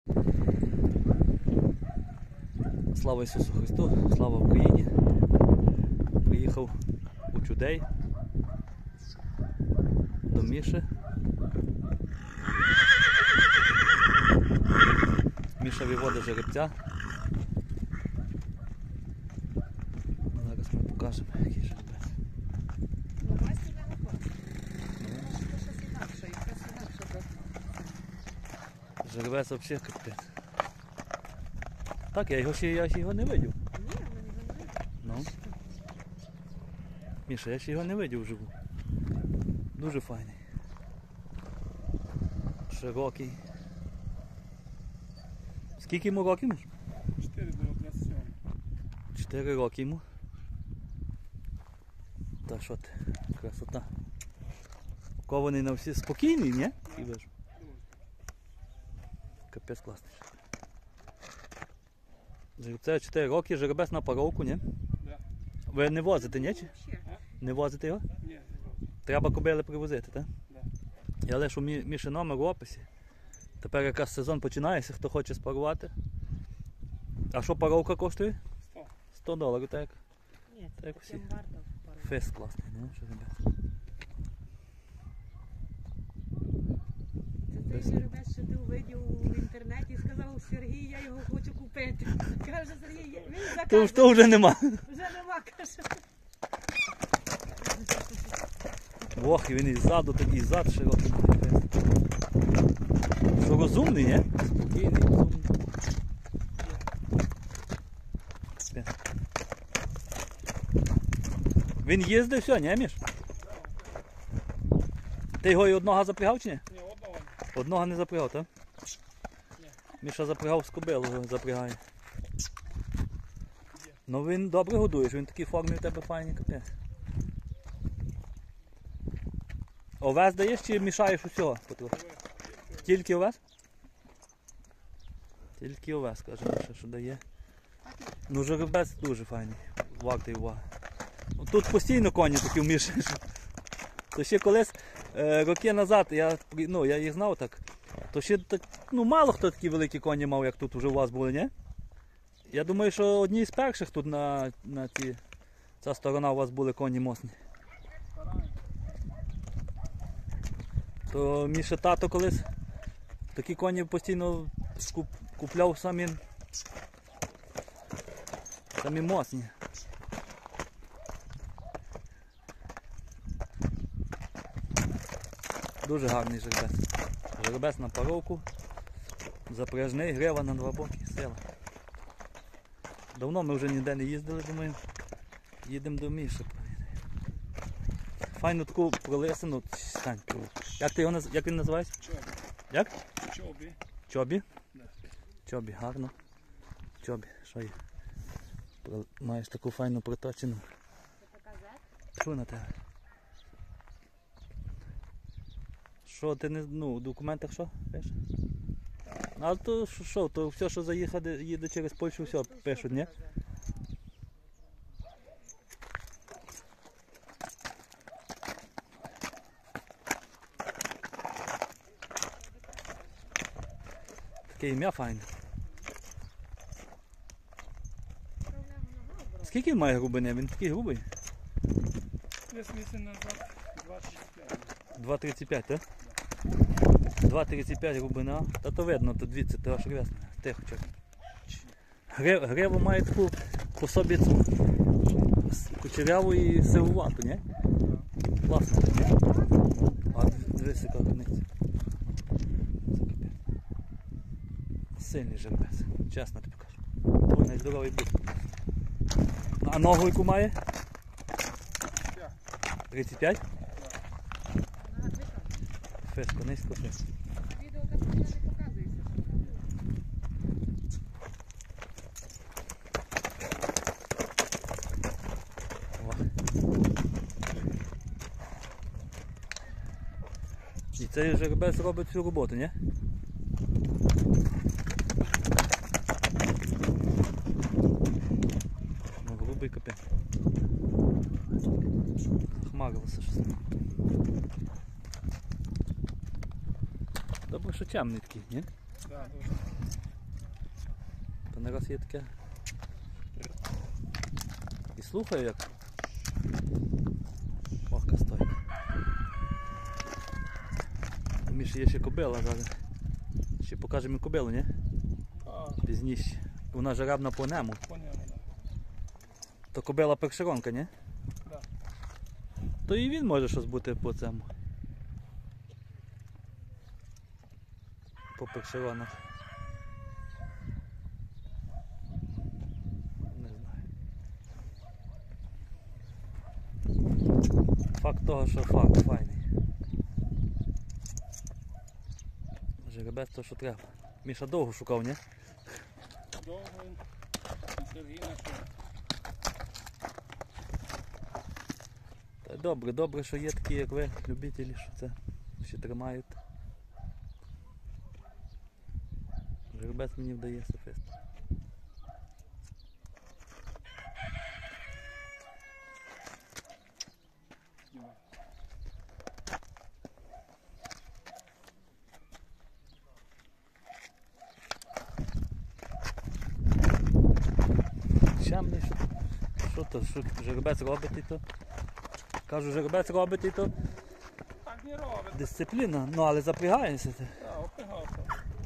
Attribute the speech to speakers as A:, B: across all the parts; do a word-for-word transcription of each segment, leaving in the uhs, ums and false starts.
A: Слава Ісусу Христу, слава Україні. Приїхав у Чудей до Міші. Міша виводить жеребця. Зараз ми покажемо, який жеребець. Жеребець взагалі капець. Так, я його ще, я ще його не видів.
B: Ні, ми його не видів.
A: Ну. Міша, я ще його не видів вживу. Дуже файний. Широкий. Скільки йому років?
C: чотири до двадцять сім.
A: Чотири роки йому. Та що ти, красота. Кований на всі спокійний, ні? Дуже. Капець класний. Жеребце чотири роки, жеребець на паровку, ні?
C: Да.
A: Ви не возите, ні? Чи?
B: Ще.
A: Не возите його?
C: Ні, не возить.
A: Треба кобили привозити, так?
C: Да.
A: Я лишу мі, Міші номер в описі. Тепер якраз сезон починається, хто хоче спарувати. А що паровка коштує?
C: сто.
A: сто доларів, так?
B: Ні, це
A: Так
B: таким
A: всі.
B: варто пару.
A: Фест класний, не? Жеребець.
B: Це цей жеребець, що ти увидів в інтернеті і сказав, Сергій, я його хочу купити. Каже, Сергій, він
A: То,
B: заказує.
A: то вже нема.
B: Вже нема, каже.
A: Ох, і він і ззаду такий, і зад широкий. Що розумний, ні? Спокійний, розумний. Він їздив, все, ні, Міш? Ти його і одного запрягав чи ні?
C: Ні, одного.
A: Одного не запрягав, так?
C: Ні.
A: Міша запрягав з кобилу, запрягає. Ну він добре годуєш, він в такій формі в тебе файний, капець. Овес даєш чи мішаєш усього потрохи? Тільки овес? Тільки овес, каже Міша, що дає. Ну жеребець дуже файний, вартий уваги. Тут постійно коні такі в Міші. То ще колись е, роки назад, я, ну, я їх знав так, то ще так, ну, мало хто такі великі коні мав, як тут вже у вас були, ні? Я думаю, що одні з перших тут на, на ці, ця сторона у вас були коні мосні. То Міша тато колись такі коні постійно куп, купляв самі, самі мосні. Дуже гарний жеребець. Жеребець на паровку, запряжний, грива на два боки, сила. Давно ми вже ніде не їздили, думаю, їдемо до Міші. Файну таку пролисину, стань. Як ти його, як він називається?
C: Чобі.
A: Як?
C: Чобі.
A: Чобі?
C: Да.
A: Чобі, гарно. Чобі, що є? Про- Маєш таку файну проточену. Що на тебе? Що ти не, ну, в документах що пишеш? А то що, що, то все, що заїхати, їде через Польщу, все пишуть, ні? Таке ім'я файне. Скільки він має грубини? Він такий грубий?
C: Десь місяць назад двадцять п'ять.
A: два тридцять п'ять, так? два тридцять п'ять глибина. Та то видно, то дивіться, ти аж рвесне. Тихо, чекай. Грив, гриву має таку по собі цю кучеряву і сивувату, ні? Класно. А дивись, яка границя. Сильний жеребець, чесно тобі кажу. Ой, найздоровий буде. А ногу яку має? тридцять п'ять? Фешко, низько фешко.
B: Відео так не показується,
A: І цей жеребець робить всю роботу, ні? Ну, грубий капець. Захмарилося щось. Добре, що темний такий, ні?
C: Да, дуже.
A: То не раз є таке. І слухаю, як вахка стоїть. У Міші є ще кобила зараз. Ще покажемо і кобилу, ні?
C: А,
A: Пізніше. Вона жеребна по нему.
C: по ньому, да.
A: То кобила першеронка, ні?
C: Да.
A: То і він може щось бути по цьому. По першеронах. Не знаю. Факт того, що факт файний. Жеребець то, що треба. Міша довго шукав, ні?
C: Довго він. І Сергій знайшов.
A: Та й добре, добре, що є такі, як ви, любителі, що це ще тримають. Жеребець мені вдає софист.
C: Знімай.
A: Щемний, що, що то, що жеребець робить і то? Кажу, жеребець робить і то
C: Так не робить.
A: дисципліна, ну але запрягаєшся ти.
C: Так, опрягався.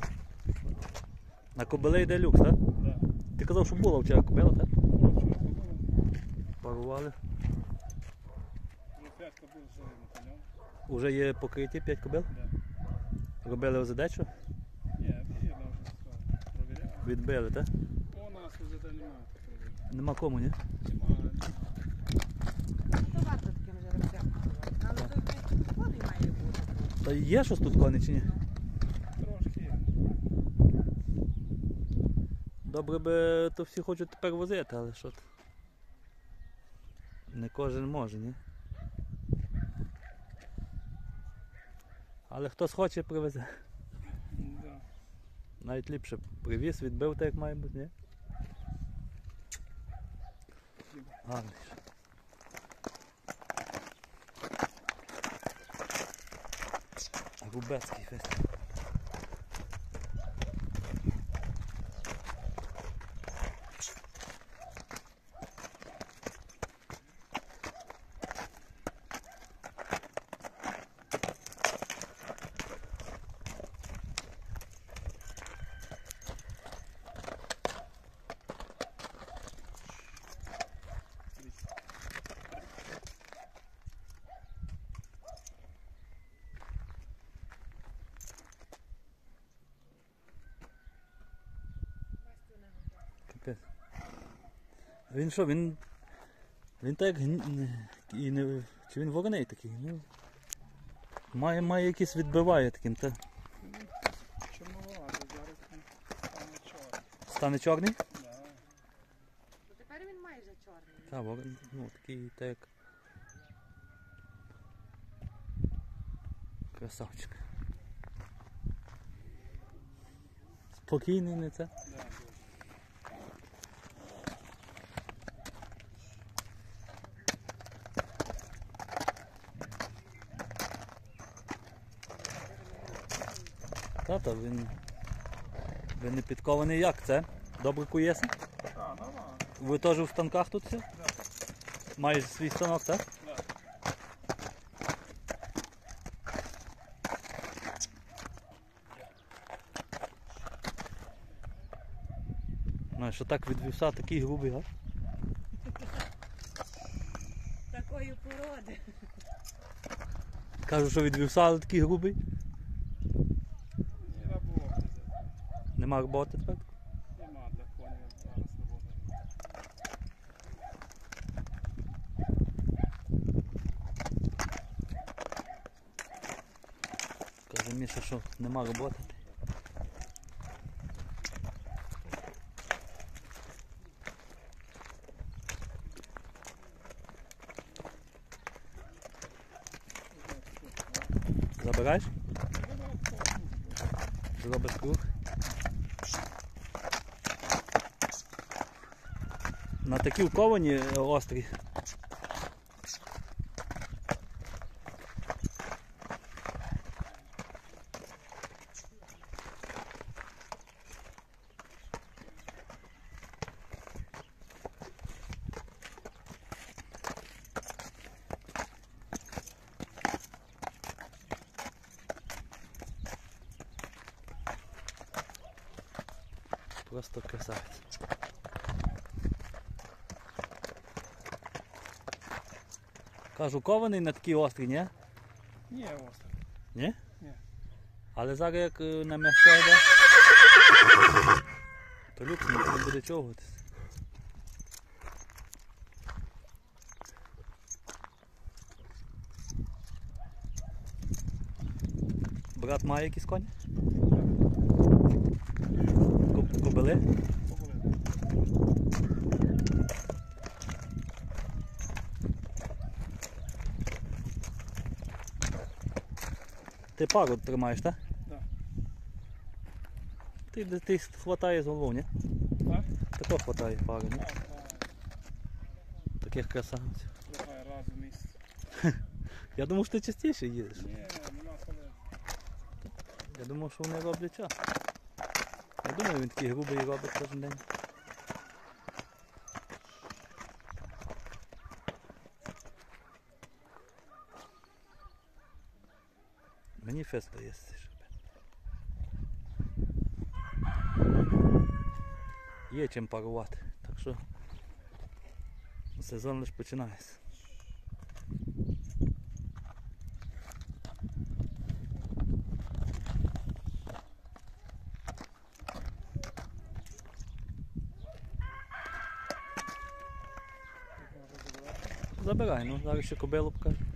A: На кобили йде люкс, так?
C: Да.
A: Ти казав, що була вчора кобила, так?
C: Вчора побули.
A: Парували.
C: Вже п'ятка була зелена по ньому.
A: Уже є покриті п'ять кобил.
C: Да.
A: Робили ОЗД, що?
C: Ні, є вже сказали. Провіряли.
A: Відбили, так?
C: У нас вже немає такого.
A: Нема кому, ні?
C: Немає.
B: То варто таким жеребцям. Але тут кони має бути.
A: Та є щось тут коні чи ні?
C: Трошки є.
A: Добре би то всі хочуть тепер возити, але що ти? Не кожен може, ні? Але хтось хоче, привезе.
C: Да.
A: Навіть ліпше привіз, відбив так, як має бути, ні? Гарний. ж. Рубецький фест. Капець. А він що, він. Він так гні- не- і не. Чи він вороний такий? Ну, має, має якийсь відбиває таким, та
C: Чорновато, зараз він стане чорний.
A: стане чорний?
C: Да.
B: То тепер він майже чорний.
A: Так, ворон, ну такий так. Красавчик. Спокійний, не це.
C: Да, дуже.
A: Тата, він. Він не підкований як це? Добре куєси?
C: А, нормально.
A: Ви теж у станках тут все?
C: Да.
A: Маєш свій станок, так?
C: Да.
A: Ну, що так від вівса такий грубий, а?
B: Такої породи.
A: Кажу, що від вівса, але такий грубий.
C: Не роботи.
A: Нема роботи тепер.
C: Нема для коней зараз роботи.
A: Каже Міша, що нема роботи. Забираєш? Зробиш круг. На такі вковані е, острі. Просто красавець. Кажу, кований на такій острій, ні?
C: Ні, ось.
A: Ні?
C: Ні.
A: Але зараз як е, на м'ясо йде, то люкс не буде човгатись. Брат має якісь коні? Коб- Кобили?
C: Побули.
A: Ти пару тримаєш, так?
C: Да.
A: Ти, ти хватає з голову, ні?
C: Так?
A: Тако хватає пару, ні?
C: Так, так.
A: Таких красавців.
C: Буває раз у місяць.
A: Я думав, що ти частіше їдеш.
C: Ні, нема коли.
A: Я думав, що вони роблять час. Я думаю, він такий грубий робить кожен день. Мені фест дає цей шербет. Є чим парувати, так що сезон лише починається. Забирай, ну зараз ще кобилу покажу.